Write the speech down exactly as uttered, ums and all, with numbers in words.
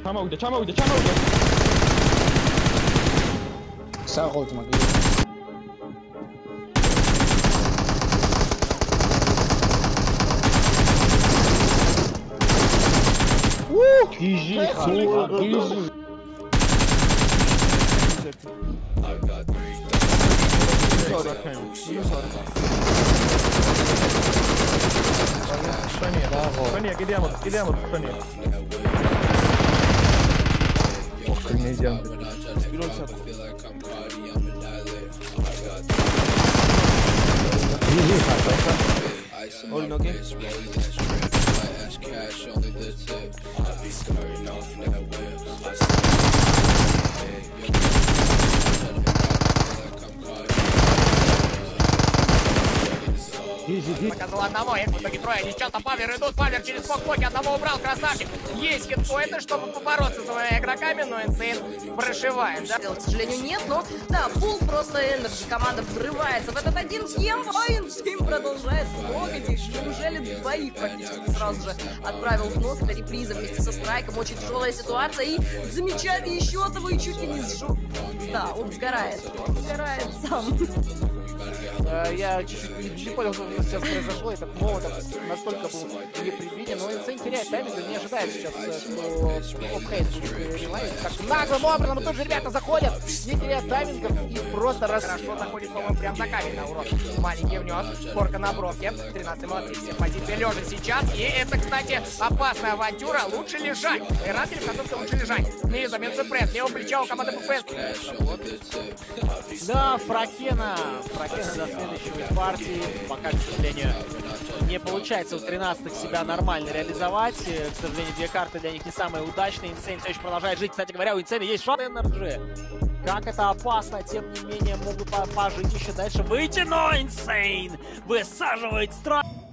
Chama uite, chama uite, chama uite. Sağ ultima. Woo! G G, G G. Spania, chiediamo, chiediamo Spania. Oh, ne idem. Ol nogi. Показал одного, их в итоге трое. Девчата Павер идут, Павер через фок-фоки одного убрал, красавчик. Есть хитпоинты, чтобы побороться с двумя игроками, но Insane прошивает, да? К сожалению, нет, но да, фул просто энерджи. Команда врывается в этот один съем, а Insane продолжает трогать их. Неужели двоих практически сразу же отправил в нос? Это реприза вместе со страйком. Очень тяжелая ситуация. И замечали еще одного и чуть ли не сжег. Да, он сгорает. Он сгорает сам. Я чуть-чуть не, не понял, что сейчас произошло. Этот молотов настолько был непредвиден, но Insane теряет тайминг, не ожидает сейчас, что оффхейт будет ревайвить. Так наглым образом тут же ребята заходят, не теряют таймингов и просто раз... Хорошо заходит, по-моему, прям за камень на урон. Маленький внес, порка на бровке. тринадцать молодцы, все позиции лежа сейчас. И это, кстати, опасная авантюра. Лучше лежать. И раз или в лучше лежать. И замен пресс. Левого плеча у команды ПФС. Да, Фракена. Фракена до следующей партии. Пока, к сожалению, не получается у тринадцатых себя нормально реализовать. К сожалению, две карты для них не самые удачные. Insane все еще продолжает жить. Кстати говоря, у Insane есть шанс энерджи. Как это опасно, тем не менее, могут пожить еще дальше выйти, но Insane высаживает страх.